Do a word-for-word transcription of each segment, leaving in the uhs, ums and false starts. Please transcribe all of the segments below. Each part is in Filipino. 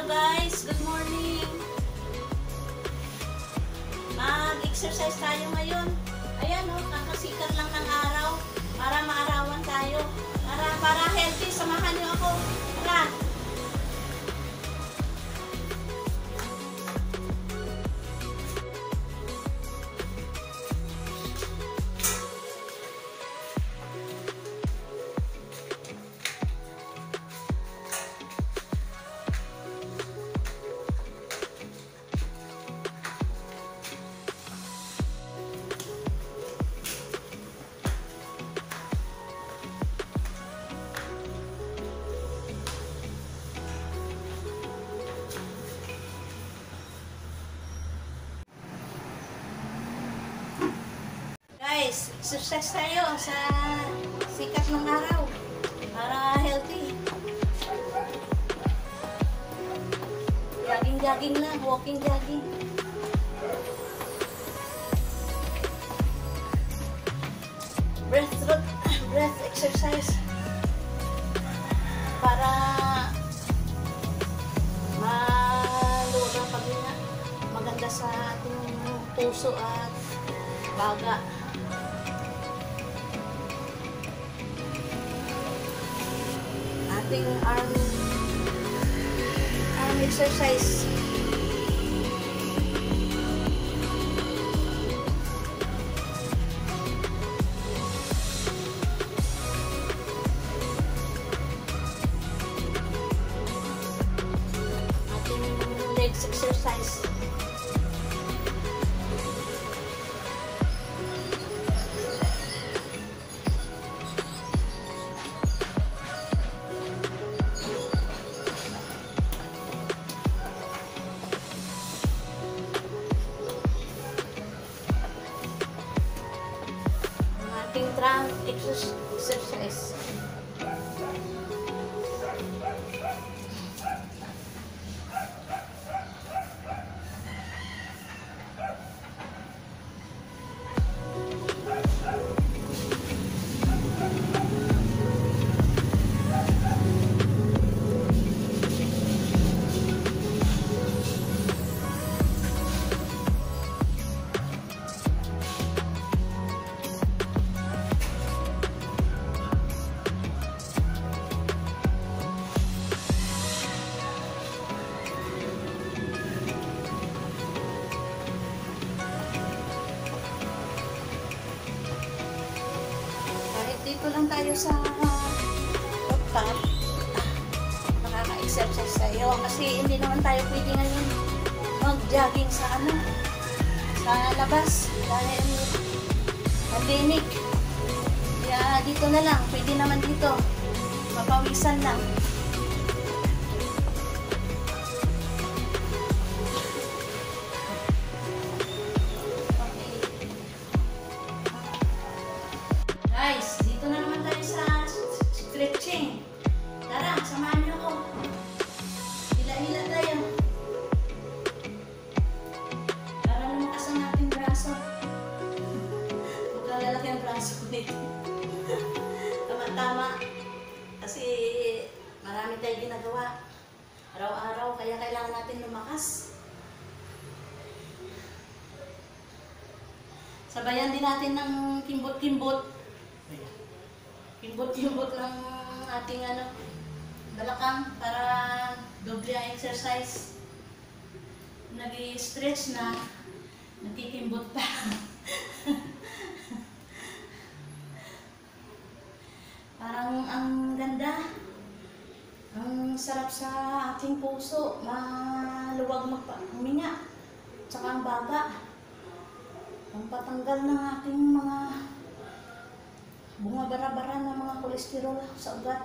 Hello guys, good morning. Mag-exercise tayo ngayon. Ayan o, oh, kakasikat lang ng araw para maarawan tayo. Para, para healthy, samahan niyo ako. Tara! Guys, exercise tayo sa sikat ng araw para healthy. Jogging-jogging lang, walking-jogging. Breath, breath exercise para malura paghinga, maganda sa ating puso at baga. Ating arm arm exercise. Ating legs exercise. Trunk exercise. Dito lang tayo sa rooftop, nakaka-exercise tayo kasi hindi naman tayo pwede ngayon mag-jogging sa ano, sa labas dahil pandemic. Kaya dito na lang, pwede naman dito, mapawisan lang. Guys, dito na naman tayo sa stretching. Tara, samahan niyo ako. Hila-hila tayo. Para lumakas ang ating braso. Magkalalaki ang braso ko dito. Tama-tama. Kasi marami tayong ginagawa. Araw-araw, kaya kailangan natin lumakas. Sabayan din natin ng kimbot-kimbot. Kimbot-kimbot ng ating ano, balakang para doble ang exercise. Nag-i-stretch na, nagkikimbot pa. Parang ang ganda, ang sarap sa ating puso, maluwag magpahinga, tsaka ang baga, ang patanggal ng ating mga bumabara-bara ng mga kolesterol sa ugat.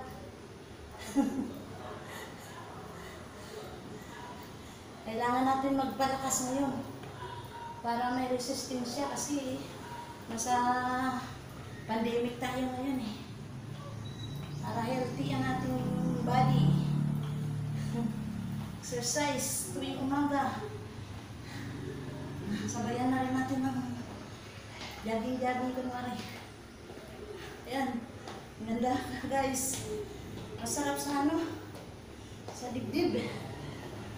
Kailangan natin magpalakas ngayon para may resistensya kasi nasa pandemic tayo ngayon eh. Para healthy ang ating body. Exercise tuwing umaga. Sabayan na rin natin ng jogging-jogging kunwari. Ayan, ganda guys. Masarap sa ano, sa dibdib.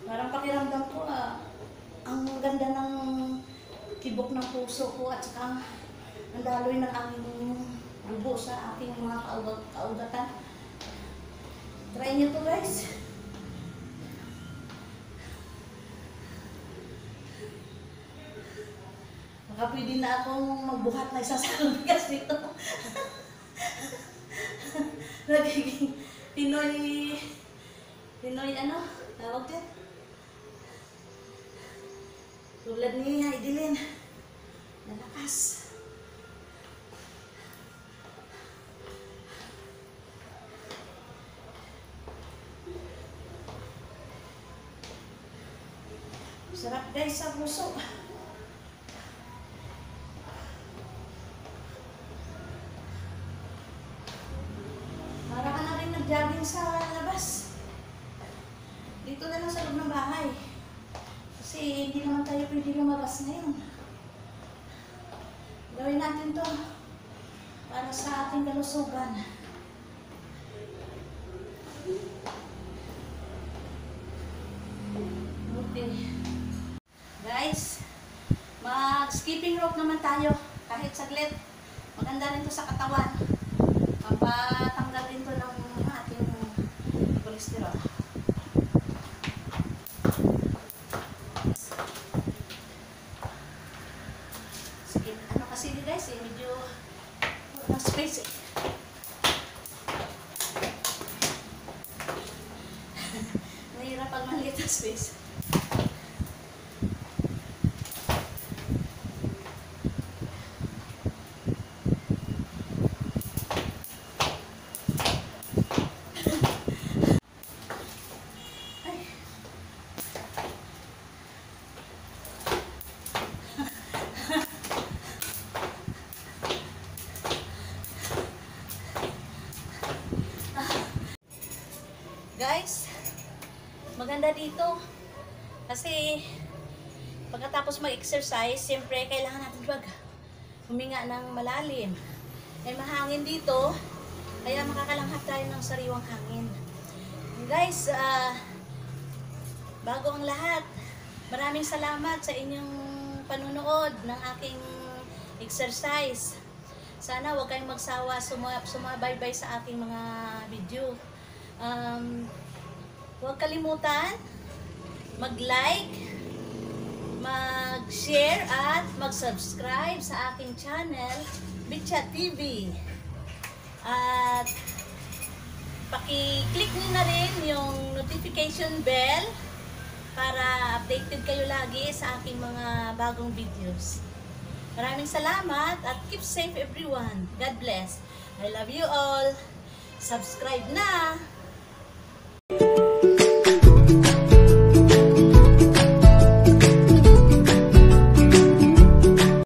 Parang pakiramdam ko, ah, ang ganda ng tibok ng puso ko at saka ang daloy ng aking dugo sa aking mga kaugat kaugatan. Try nyo to guys. Baka pwede na akong magbuhat na isang sakong bigas dito. Nagiging Pinoy, Pinoy ano, tawag din. Tulad ni Heidelin, nalakas. Sarap guys sa puso. Para ka na rin nag-jogging sa labas. Dito na lang sa loob ng bahay. Kasi hindi naman tayo pwede lumabas ngayon. Gawin natin to para sa ating kalusugan. Okay. Guys, mag-skipping rope naman tayo kahit saglit. Maganda rin to sa katawan. Pampatanggal rin to ng ating cholesterol. Sige, ano kasi guys eh, medyo walang space eh. Mahirap pag maliit ang space. Guys, maganda dito kasi pagkatapos mag-exercise, siyempre kailangan natin wag huminga ng malalim. May mahangin dito, kaya makakalanghap tayo ng sariwang hangin. Guys, uh, bago ang lahat, maraming salamat sa inyong panunood ng aking exercise. Sana huwag kayong magsawa sumabaybay sa aking mga video. Um, huwag kalimutan mag-like, mag-share at mag-subscribe sa aking channel, Bitchat T V. At paki-click nyo na rin yung notification bell para updated kayo lagi sa aking mga bagong videos. Maraming salamat at keep safe everyone. God bless. I love you all. Subscribe na!